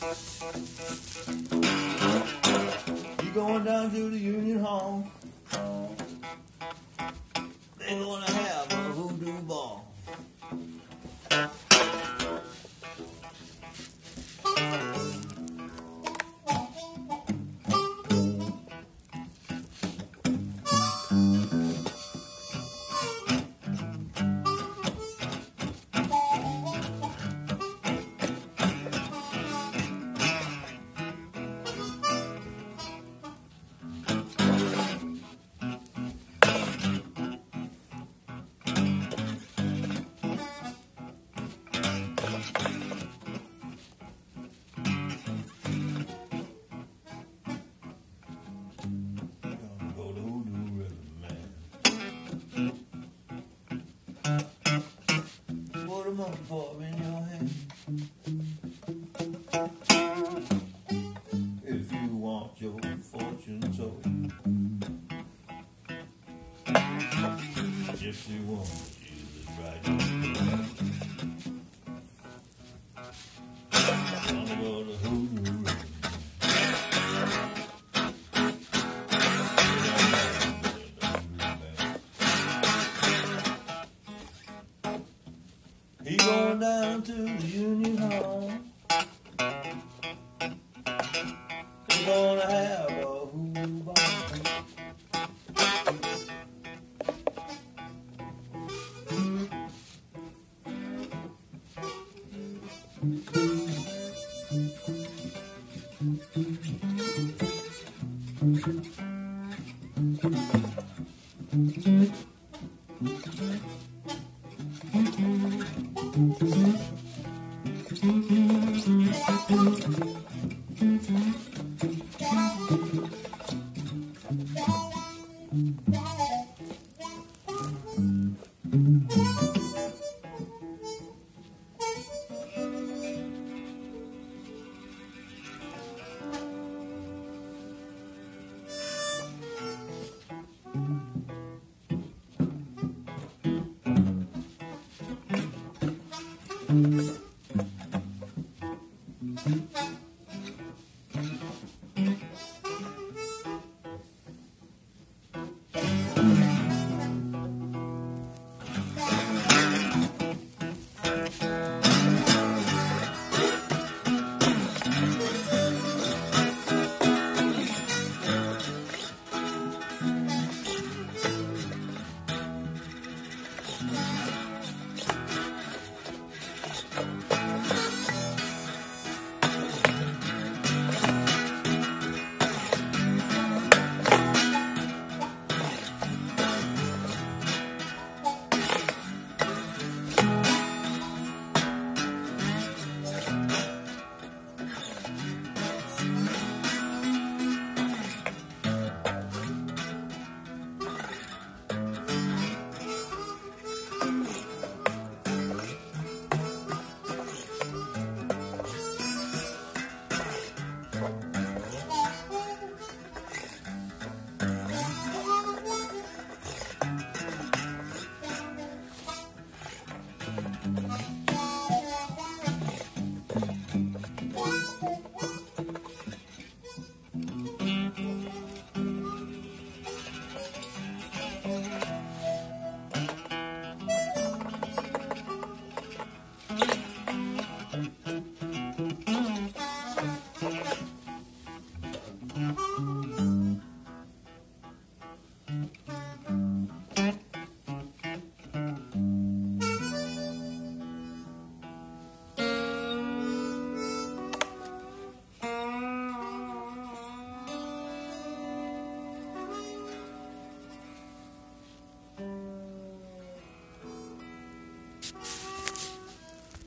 You going down to the Union Hall? They're gonna have a hoodoo ball. Put a monkey paw in your hand. If you want your fortune told. Gypsy woman, she's right. Gonna go to hoodoo room. He going down to the Union Hall. He's gonna have a hoodoo ball.